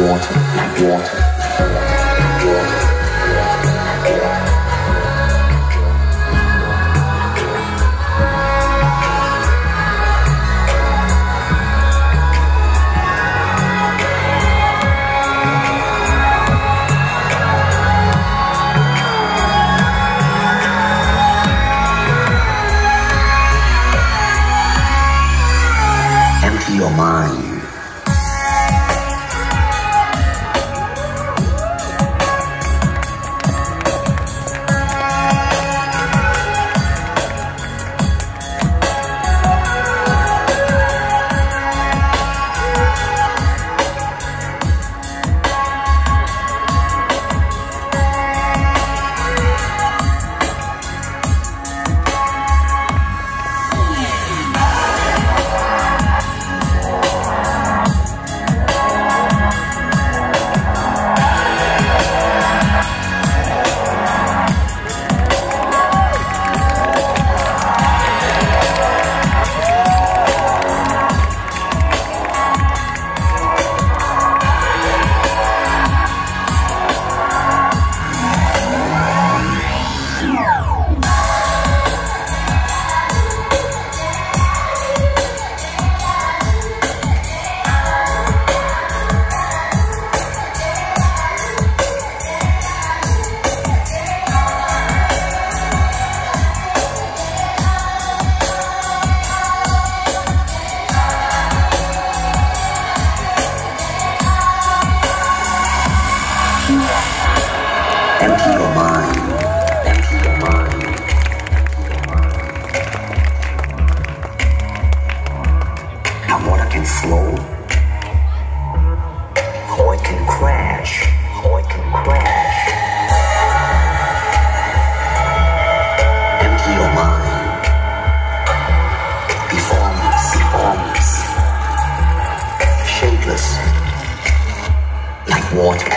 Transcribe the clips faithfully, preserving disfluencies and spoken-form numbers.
water, like water, like water. Empty your mind. Empty your mind. Empty your mind. Now water can flow, or it can crash, or it can crash. Empty your mind. Be formless, be formless, shapeless, like water.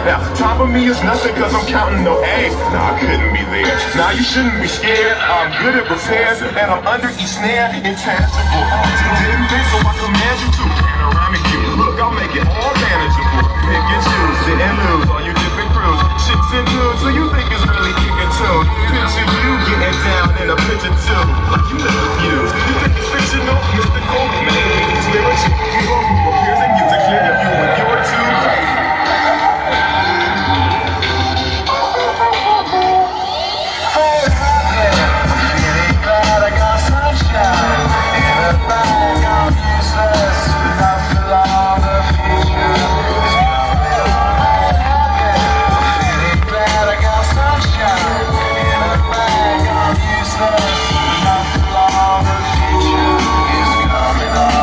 Now, top of me is nothing cause I'm counting no A's. Nah, I couldn't be there. Now you shouldn't be scared. I'm good at repairs and I'm under each snare, intangible. You didn't think so I command you to. Panoramic view. Look, I'll make it all manageable. Pick and choose, sit and lose. All you different crews, shits and dudes. So you think it's really kicking too. Picture you getting down in a picture too. You never views. You think it's fictional? Mystical? Maybe spiritual. You know who appears in you to clear your view when you're too crazy. Coming on.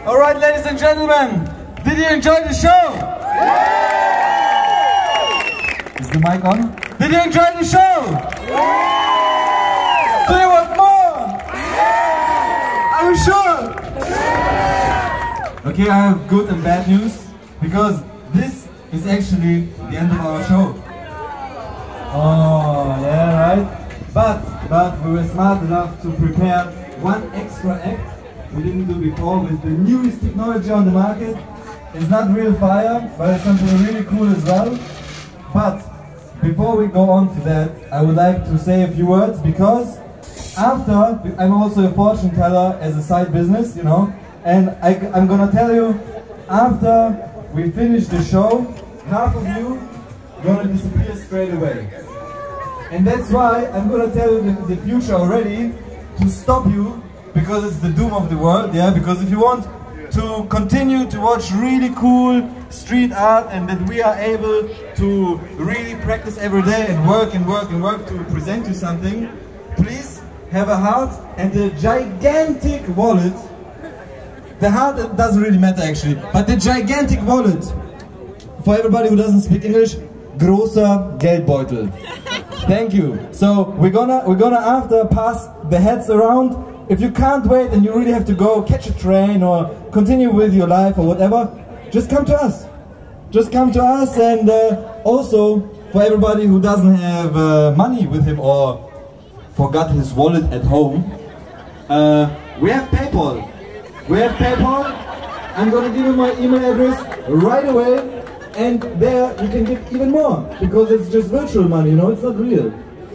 Alright, ladies and gentlemen, did you enjoy the show? Is the mic on? Did you enjoy the show? Do you want more? Are you sure? Okay, I have good and bad news, because this is actually the end of our show. Oh, yeah, right? But, but we were smart enough to prepare one extra act we didn't do before with the newest technology on the market. It's not real fire, but it's something really cool as well. But before we go on to that, I would like to say a few words, because after, I'm also a fortune teller as a side business, you know, and I, I'm gonna tell you, after we finish the show, half of you gonna disappear straight away. And that's why I'm gonna tell you the, the future already, to stop you, because it's the doom of the world, yeah, because if you want to continue to watch really cool street art and that we are able to really practice every day and work and work and work to present you something, please have a heart and a gigantic wallet. The heart doesn't really matter actually, but the gigantic wallet. For everybody who doesn't speak English, großer Geldbeutel. Thank you. So we're gonna we're gonna after pass the hats around. If you can't wait and you really have to go catch a train or continue with your life or whatever, just come to us. Just come to us. And uh, also for everybody who doesn't have uh, money with him or forgot his wallet at home, uh, we have PayPal. We have PayPal. I'm gonna give you my email address right away, and there you can give even more, because it's just virtual money, you know, it's not real.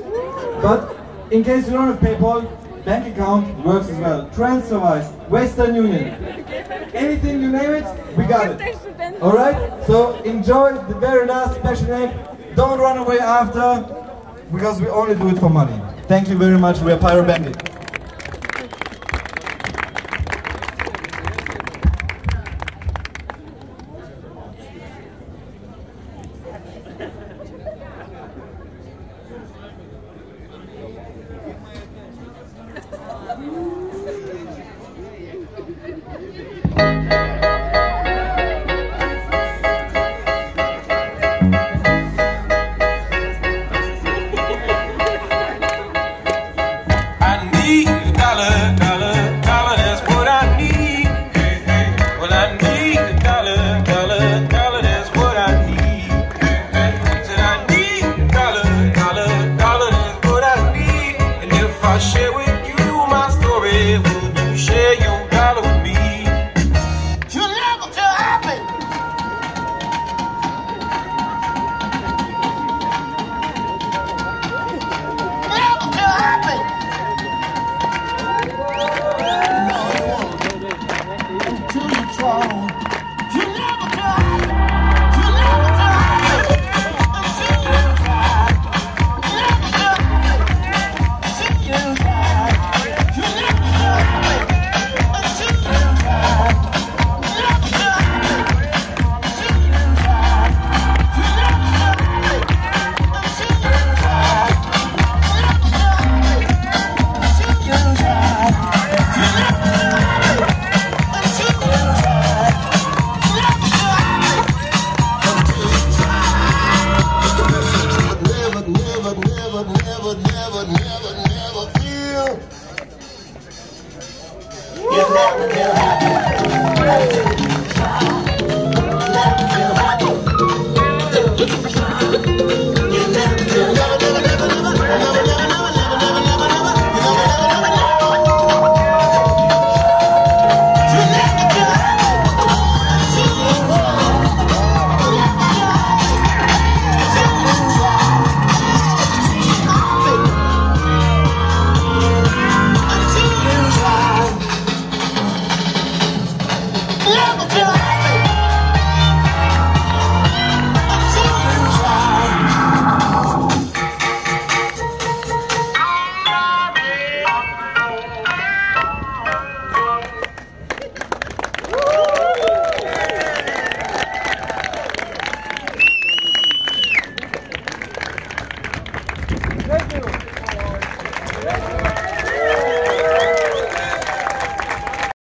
But in case you don't have PayPal, bank account works as well. TransferWise, Western Union, anything you name it, we got it. Alright? So enjoy the very last special act. Don't run away after, because we only do it for money. Thank you very much. We are Pyro Bandit. Never till I